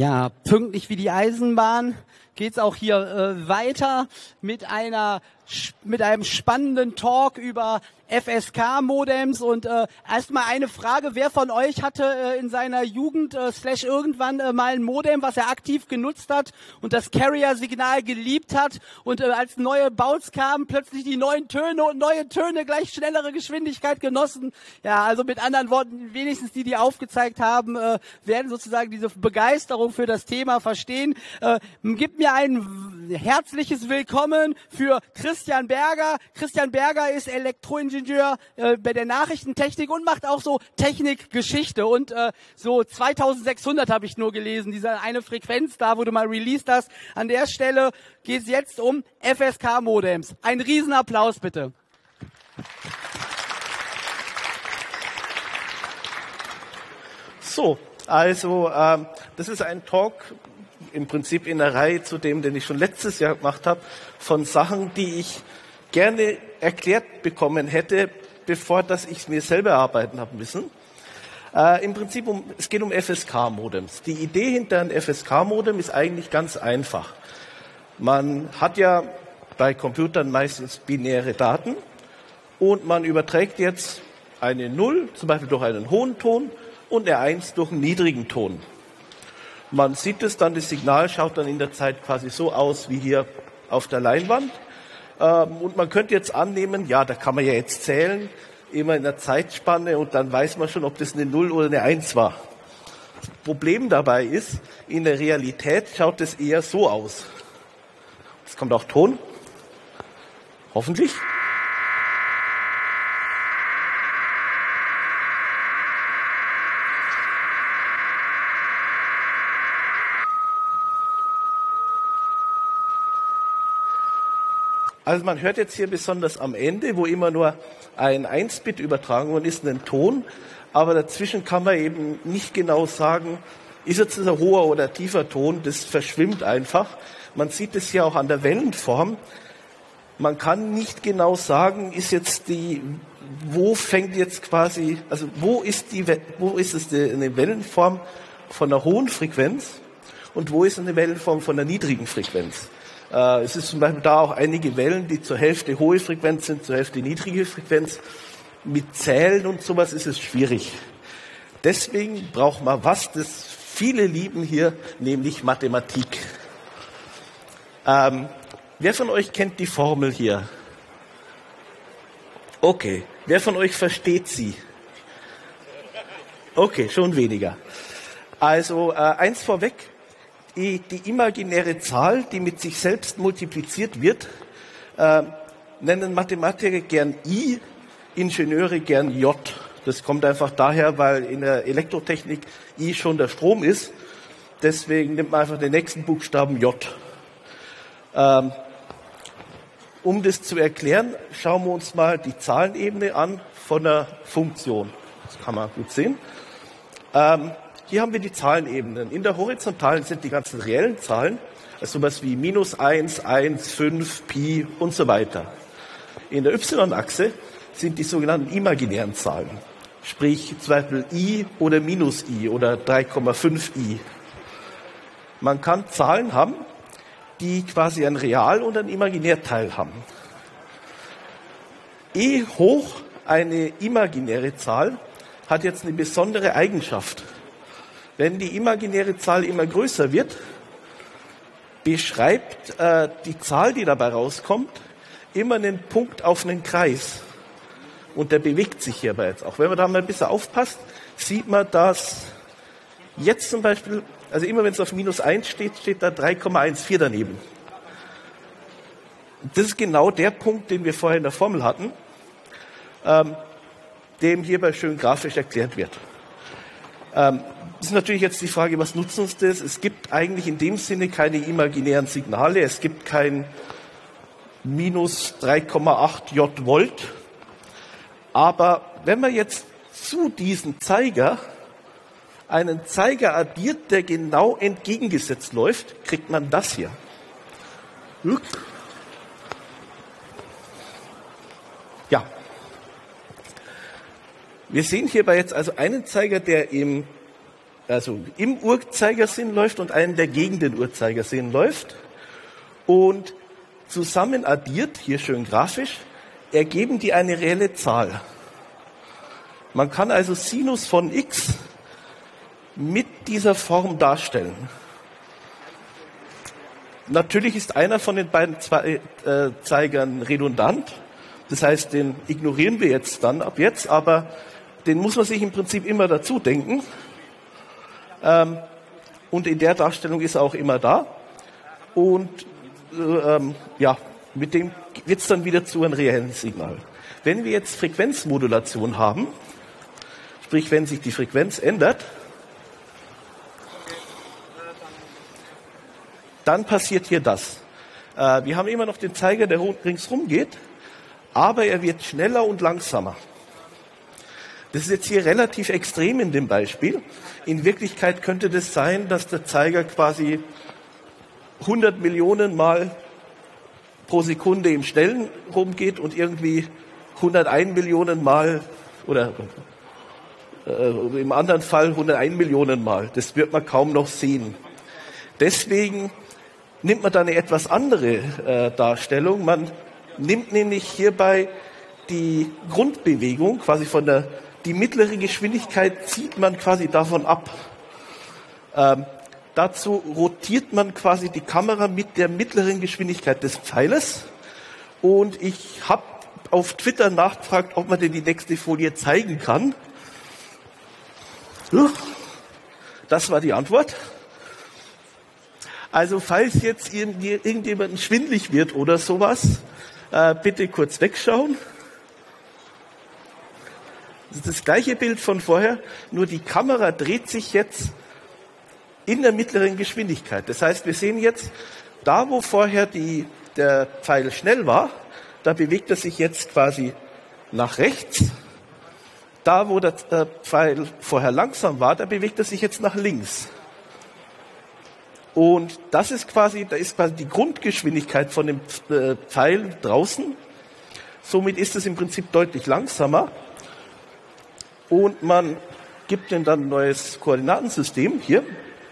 Ja, pünktlich wie die Eisenbahn geht's auch hier weiter mit einem spannenden Talk über FSK-Modems und erstmal eine Frage, wer von euch hatte in seiner Jugend / irgendwann mal ein Modem, was er aktiv genutzt hat und das Carrier-Signal geliebt hat und als neue Baus kamen, plötzlich die neuen Töne und neue Töne gleich schnellere Geschwindigkeit genossen. Ja, also mit anderen Worten, wenigstens die aufgezeigt haben, werden sozusagen diese Begeisterung für das Thema verstehen. Gibt mir ein herzliches Willkommen für Christian Berger. Christian Berger ist Elektroingenieur bei der Nachrichtentechnik und macht auch so Technikgeschichte. Und so 2600 habe ich nur gelesen, diese eine Frequenz da, wo du mal released hast. An der Stelle geht es jetzt um FSK-Modems. Ein Riesenapplaus bitte. So, also das ist ein Talk im Prinzip in der Reihe zu dem, den ich schon letztes Jahr gemacht habe, von Sachen, die ich gerne erklärt bekommen hätte, bevor dass ich es mir selber erarbeiten habe müssen. Im Prinzip es geht um FSK-Modems. Die Idee hinter einem FSK-Modem ist eigentlich ganz einfach. Man hat ja bei Computern meistens binäre Daten und man überträgt jetzt eine 0, zum Beispiel durch einen hohen Ton, und eine 1 durch einen niedrigen Ton. Man sieht es dann, das Signal schaut dann in der Zeit quasi so aus wie hier auf der Leinwand. Und man könnte jetzt annehmen, ja, da kann man ja jetzt zählen, immer in der Zeitspanne und dann weiß man schon, ob das eine 0 oder eine 1 war. Das Problem dabei ist, in der Realität schaut es eher so aus. Jetzt kommt auch Ton. Hoffentlich. Also man hört jetzt hier besonders am Ende, wo immer nur ein 1-Bit übertragen worden ist, einen Ton, aber dazwischen kann man eben nicht genau sagen, ist jetzt ein hoher oder tiefer Ton, das verschwimmt einfach. Man sieht es ja auch an der Wellenform. Man kann nicht genau sagen, wo fängt jetzt quasi, also wo ist es eine Wellenform von einer hohen Frequenz und wo ist eine Wellenform von einer niedrigen Frequenz. Es ist zum Beispiel da auch einige Wellen, die zur Hälfte hohe Frequenz sind, zur Hälfte niedrige Frequenz. Mit Zählen und sowas ist es schwierig. Deswegen braucht man was, das viele lieben hier, nämlich Mathematik. Wer von euch kennt die Formel hier? Okay. Wer von euch versteht sie? Okay, schon weniger. Also eins vorweg. Die imaginäre Zahl, die mit sich selbst multipliziert wird, nennen Mathematiker gern I, Ingenieure gern J. Das kommt einfach daher, weil in der Elektrotechnik I schon der Strom ist. Deswegen nimmt man einfach den nächsten Buchstaben J. Um das zu erklären, schauen wir uns mal die Zahlenebene an von der Funktion. Das kann man gut sehen. Hier haben wir die Zahlenebenen. In der horizontalen sind die ganzen reellen Zahlen, also sowas wie -1, 1, 5, Pi und so weiter. In der y-Achse sind die sogenannten imaginären Zahlen, sprich zum Beispiel i oder -i oder 3,5i. Man kann Zahlen haben, die quasi ein Real- und ein Imaginärteil haben. E hoch eine imaginäre Zahl hat jetzt eine besondere Eigenschaft. Wenn die imaginäre Zahl immer größer wird, beschreibt die Zahl, die dabei rauskommt, immer einen Punkt auf einen Kreis. Und der bewegt sich hierbei jetzt auch. Wenn man da mal ein bisschen aufpasst, sieht man, dass jetzt zum Beispiel, also immer wenn es auf -1 steht, steht da 3,14 daneben. Das ist genau der Punkt, den wir vorher in der Formel hatten, dem hierbei schön grafisch erklärt wird. Das ist natürlich jetzt die Frage, was nutzt uns das? Es gibt eigentlich in dem Sinne keine imaginären Signale. Es gibt kein -3,8 J Volt. Aber wenn man jetzt zu diesem Zeiger einen Zeiger addiert, der genau entgegengesetzt läuft, kriegt man das hier. Ja. Wir sehen hierbei jetzt also einen Zeiger, der im also im Uhrzeigersinn läuft und einen, der gegen den Uhrzeigersinn läuft. Und zusammen addiert, hier schön grafisch, ergeben die eine reelle Zahl. Man kann also Sinus von x mit dieser Form darstellen. Natürlich ist einer von den beiden Zeigern redundant. Das heißt, den ignorieren wir jetzt dann ab jetzt, aber den muss man sich im Prinzip immer dazu denken. Und in der Darstellung ist er auch immer da. Und mit dem wird es dann wieder zu einem reellen Signal. Wenn wir jetzt Frequenzmodulation haben, sprich wenn sich die Frequenz ändert, dann passiert hier das. Wir haben immer noch den Zeiger, der ringsrum geht, aber er wird schneller und langsamer. Das ist jetzt hier relativ extrem in dem Beispiel. In Wirklichkeit könnte das sein, dass der Zeiger quasi 100 Millionen Mal pro Sekunde im Schnellen rumgeht und irgendwie 101 Millionen Mal oder im anderen Fall 101 Millionen Mal. Das wird man kaum noch sehen. Deswegen nimmt man da eine etwas andere Darstellung. Man nimmt nämlich hierbei die Grundbewegung, quasi die mittlere Geschwindigkeit zieht man quasi davon ab. Dazu rotiert man quasi die Kamera mit der mittleren Geschwindigkeit des Pfeiles. Und ich habe auf Twitter nachgefragt, ob man denn die nächste Folie zeigen kann. Das war die Antwort. Also falls jetzt irgendjemandem schwindelig wird oder sowas, bitte kurz wegschauen. Das ist das gleiche Bild von vorher, nur die Kamera dreht sich jetzt in der mittleren Geschwindigkeit. Das heißt, wir sehen jetzt, da wo vorher der Pfeil schnell war, da bewegt er sich jetzt quasi nach rechts. Da wo der Pfeil vorher langsam war, da bewegt er sich jetzt nach links. Und da ist quasi die Grundgeschwindigkeit von dem Pfeil draußen. Somit ist es im Prinzip deutlich langsamer. Und man gibt ihm dann ein neues Koordinatensystem hier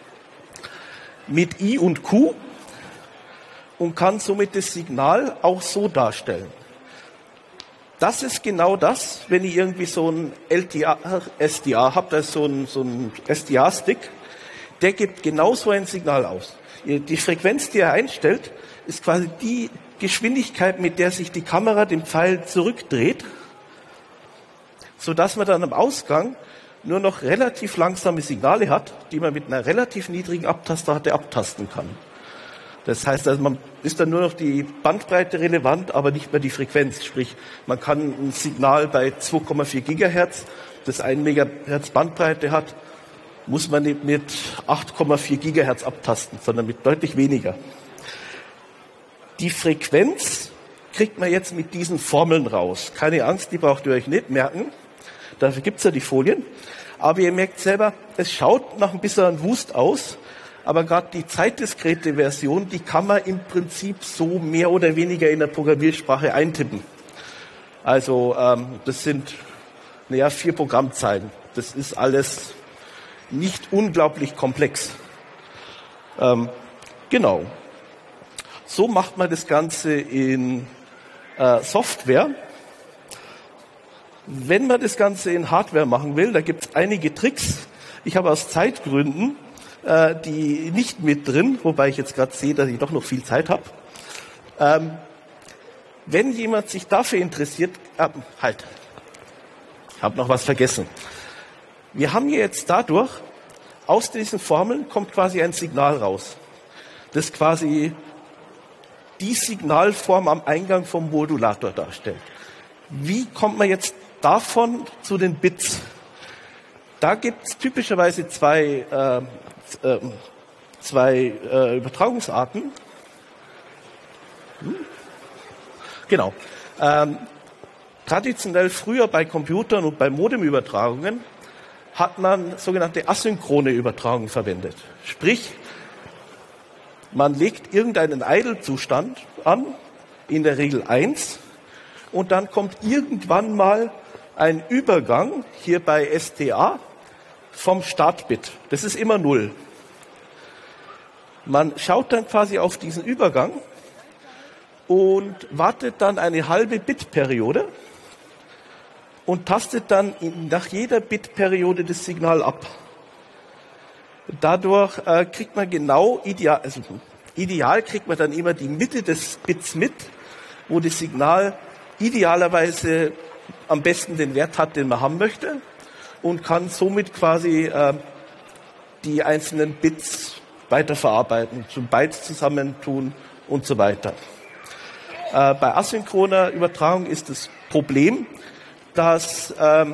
mit I und Q und kann somit das Signal auch so darstellen. Das ist genau das, wenn ihr irgendwie so ein SDA habt, also so ein SDA-Stick, der gibt genau so ein Signal aus. Die Frequenz, die er einstellt, ist quasi die Geschwindigkeit, mit der sich die Kamera dem Pfeil zurückdreht, sodass man dann am Ausgang nur noch relativ langsame Signale hat, die man mit einer relativ niedrigen Abtastrate abtasten kann. Das heißt also, man ist dann nur noch die Bandbreite relevant, aber nicht mehr die Frequenz. Sprich, man kann ein Signal bei 2,4 Gigahertz, das 1 Megahertz Bandbreite hat, muss man nicht mit 8,4 Gigahertz abtasten, sondern mit deutlich weniger. Die Frequenz kriegt man jetzt mit diesen Formeln raus. Keine Angst, die braucht ihr euch nicht merken. Dafür gibt's ja die Folien. Aber ihr merkt selber, es schaut nach ein bisschen Wust aus. Aber gerade die zeitdiskrete Version, die kann man im Prinzip so mehr oder weniger in der Programmiersprache eintippen. Also das sind 4 Programmzeilen. Das ist alles nicht unglaublich komplex. Genau. So macht man das Ganze in Software. Wenn man das Ganze in Hardware machen will, da gibt es einige Tricks. Ich habe aus Zeitgründen die nicht mit drin, wobei ich jetzt gerade sehe, dass ich doch noch viel Zeit habe. Wenn jemand sich dafür interessiert, ich habe noch was vergessen. Wir haben hier jetzt dadurch, aus diesen Formeln kommt quasi ein Signal raus, das quasi die Signalform am Eingang vom Modulator darstellt. Wie kommt man jetzt davon zu den Bits? Da gibt es typischerweise zwei Übertragungsarten. Genau. Traditionell früher bei Computern und bei Modemübertragungen hat man sogenannte asynchrone Übertragung verwendet. Sprich, man legt irgendeinen Idle-Zustand an, in der Regel 1, und dann kommt irgendwann mal ein Übergang, hier bei STA, vom Startbit. Das ist immer 0. Man schaut dann quasi auf diesen Übergang und wartet dann eine halbe Bitperiode und tastet dann nach jeder Bitperiode das Signal ab. Dadurch kriegt man genau ideal kriegt man dann immer die Mitte des Bits mit, wo das Signal idealerweise am besten den Wert hat, den man haben möchte, und kann somit quasi die einzelnen Bits weiterverarbeiten, zu Bytes zusammentun und so weiter. Bei asynchroner Übertragung ist das Problem, dass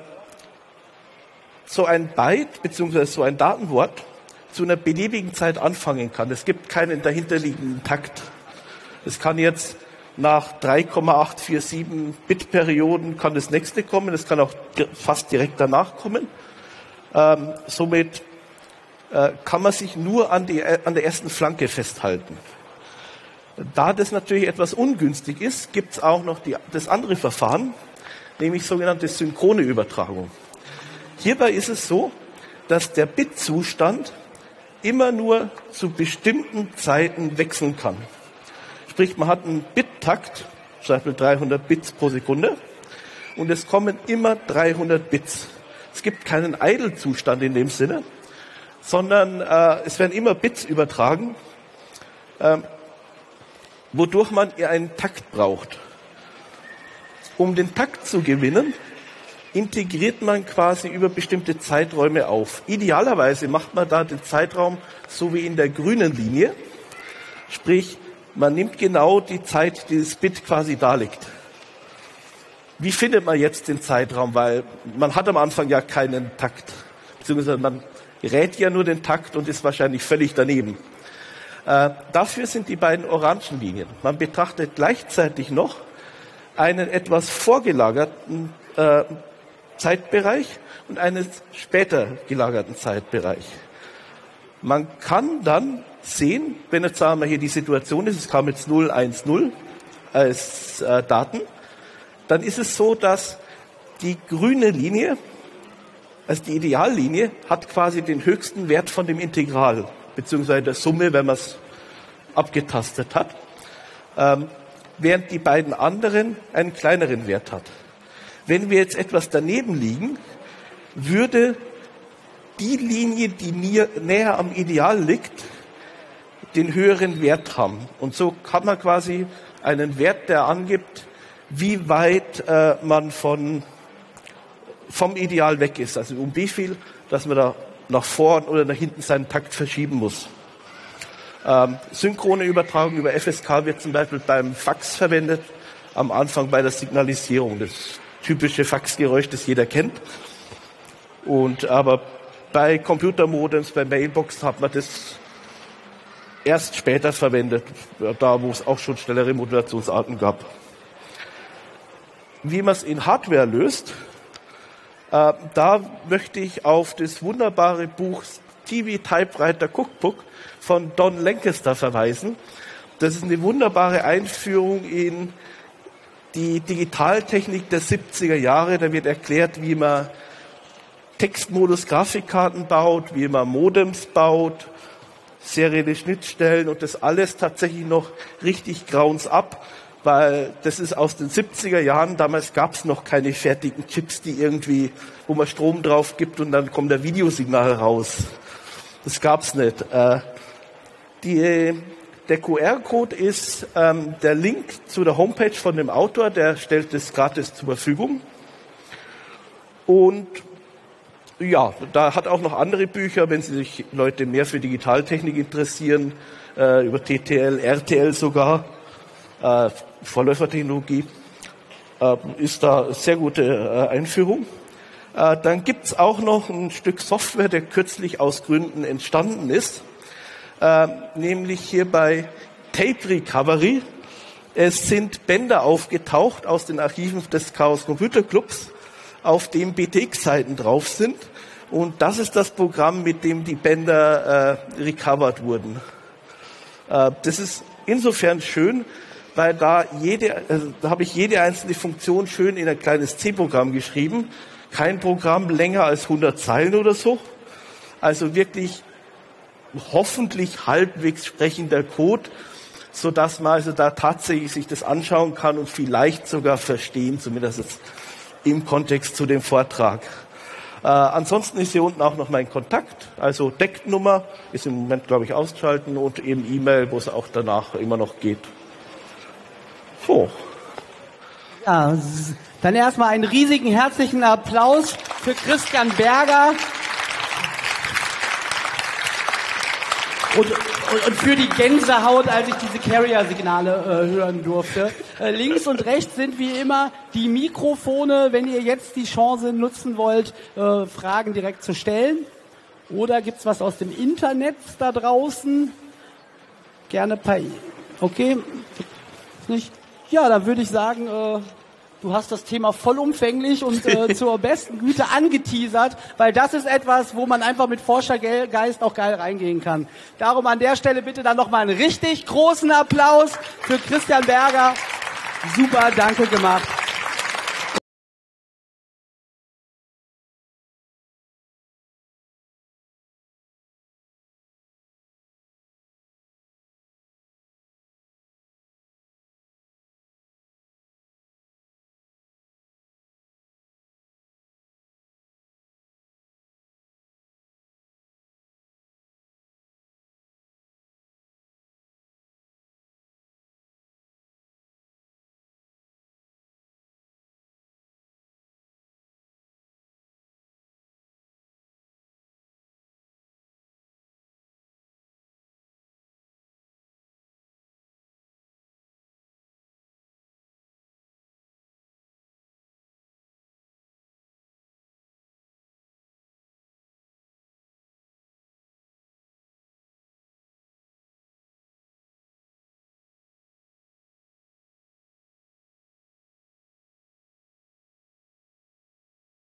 so ein Byte bzw. so ein Datenwort zu einer beliebigen Zeit anfangen kann. Es gibt keinen dahinterliegenden Takt. Es kann jetzt nach 3,847 Bitperioden kann das nächste kommen. Es kann auch fast direkt danach kommen. Somit kann man sich nur an der ersten Flanke festhalten. Da das natürlich etwas ungünstig ist, gibt es auch noch das andere Verfahren, nämlich sogenannte synchrone Übertragung. Hierbei ist es so, dass der Bitzustand immer nur zu bestimmten Zeiten wechseln kann. Sprich, man hat einen Bit-Takt, zum Beispiel 300 Bits pro Sekunde, und es kommen immer 300 Bits. Es gibt keinen Idle-Zustand in dem Sinne, sondern es werden immer Bits übertragen, wodurch man einen Takt braucht. Um den Takt zu gewinnen, integriert man quasi über bestimmte Zeiträume auf. Idealerweise macht man da den Zeitraum so wie in der grünen Linie. Sprich, man nimmt genau die Zeit, die das Bit quasi darlegt. Wie findet man jetzt den Zeitraum? Weil man hat am Anfang ja keinen Takt. Beziehungsweise man rät ja nur den Takt und ist wahrscheinlich völlig daneben. Dafür sind die beiden orangen Linien. Man betrachtet gleichzeitig noch einen etwas vorgelagerten Zeitbereich und einen später gelagerten Zeitbereich. Man kann dann sehen, wenn jetzt sagen wir hier die Situation ist, es kam jetzt 010 als Daten, dann ist es so, dass die grüne Linie, also die Ideallinie, hat quasi den höchsten Wert von dem Integral, beziehungsweise der Summe, wenn man es abgetastet hat, während die beiden anderen einen kleineren Wert hat. Wenn wir jetzt etwas daneben liegen, würde die Linie, die näher am Ideal liegt, den höheren Wert haben. Und so kann man quasi einen Wert, der angibt, wie weit man vom Ideal weg ist. Also um wie viel, dass man da nach vorn oder nach hinten seinen Takt verschieben muss. Synchrone Übertragung über FSK wird zum Beispiel beim Fax verwendet, am Anfang bei der Signalisierung. Das typische Faxgeräusch, das jeder kennt. Aber bei Computermodems, bei Mailbox hat man das erst später verwendet, da wo es auch schon schnellere Modulationsarten gab. Wie man es in Hardware löst, da möchte ich auf das wunderbare Buch TV Typewriter Cookbook von Don Lancaster verweisen. Das ist eine wunderbare Einführung in die Digitaltechnik der 70er Jahre. Da wird erklärt, wie man Textmodus-Grafikkarten baut, wie man Modems baut, serielle Schnittstellen und das alles tatsächlich noch richtig grauensab, weil das ist aus den 70er Jahren. Damals gab es noch keine fertigen Chips, die irgendwie, wo man Strom drauf gibt und dann kommt der Videosignal raus. Das gab's nicht. Der QR-Code ist der Link zu der Homepage von dem Autor, der stellt das gratis zur Verfügung. Und ja, da hat auch noch andere Bücher, wenn sich Leute mehr für Digitaltechnik interessieren, über TTL, RTL sogar, Vorläufertechnologie, ist da eine sehr gute Einführung. Dann gibt's auch noch ein Stück Software, der kürzlich aus Gründen entstanden ist, nämlich hier bei Tape Recovery. Es sind Bänder aufgetaucht aus den Archiven des Chaos Computer Clubs, auf dem BTX-Seiten drauf sind. Und das ist das Programm, mit dem die Bänder recovered wurden. Das ist insofern schön, weil da habe ich jede einzelne Funktion schön in ein kleines C-Programm geschrieben. Kein Programm länger als 100 Zeilen oder so. Also wirklich hoffentlich halbwegs sprechender Code, so dass man also da tatsächlich sich das anschauen kann und vielleicht sogar verstehen, zumindest jetzt im Kontext zu dem Vortrag. Ansonsten ist hier unten auch noch mein Kontakt, also Decknummer ist im Moment, glaube ich, ausgeschalten und eben E-Mail, wo es auch danach immer noch geht. So. Ja, dann erstmal einen riesigen herzlichen Applaus für Christian Berger und für die Gänsehaut, als ich diese Carrier-Signale hören durfte. Links und rechts sind wie immer die Mikrofone, wenn ihr jetzt die Chance nutzen wollt, Fragen direkt zu stellen. Oder gibt's was aus dem Internet da draußen? Gerne per... Okay, nicht? Ja, dann würde ich sagen, du hast das Thema vollumfänglich und zur besten Güte angeteasert, weil das ist etwas, wo man einfach mit Forschergeist auch geil reingehen kann. Darum an der Stelle bitte dann nochmal einen richtig großen Applaus für Christian Berger. Super, danke gemacht.